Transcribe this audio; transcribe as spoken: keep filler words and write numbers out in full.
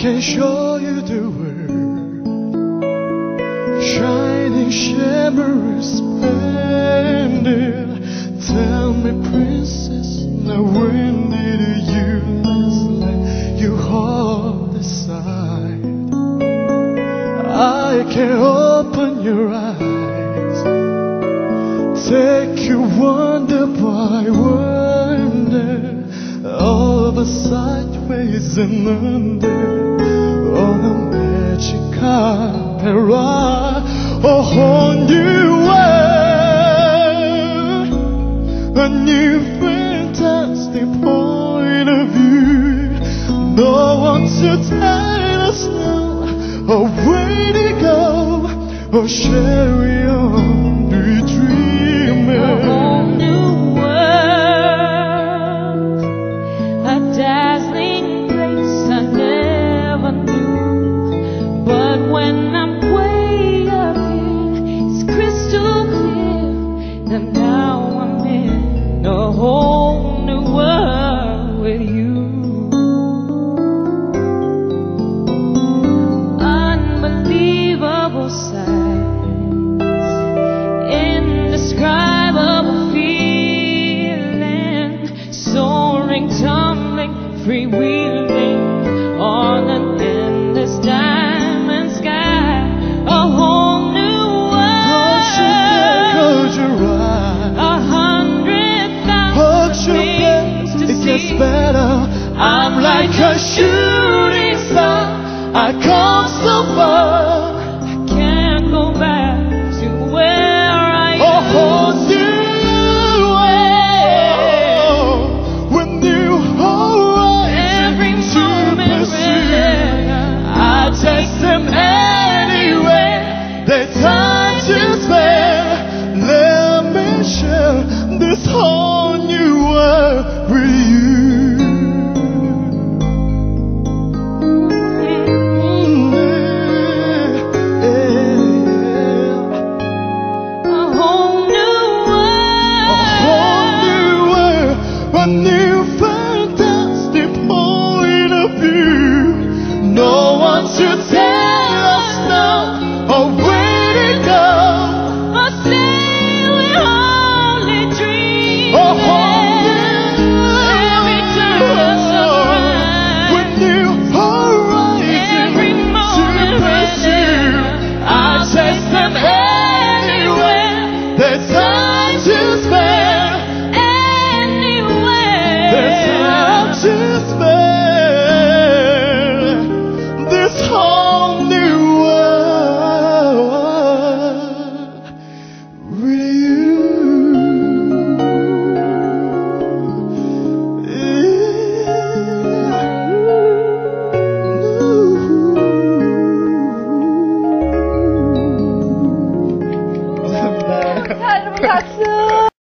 can show you the world, shining, shimmering, splendid. Tell me, princess, now when did you last let your heart decide? I can open your eyes, take you wonder by wonder, over sideways and under, on a magic carpet ride, a whole new world, a new fantastic point of view. No one to tell us now, or where to go, or share we on be dreaming. A whole new world, a dazzling place I never knew. But when I'm way up here, it's crystal clear that now I'm in a whole new world with you. Unbelievable sights, indescribable feeling, soaring, tumbling, freewheeling on an endless diamond sky. A whole new world, Close your eyes, a hundred hold thousand your things breath, to it gets see. better. I'm like a shooting star, I come so far. I can't go back to where I A whole new world, with new horizons every to moment pursue. when I'll take them anywhere, the time to spare. Let me share this whole new world with you. Mm, yeah, yeah. a whole new A whole world. new world, a new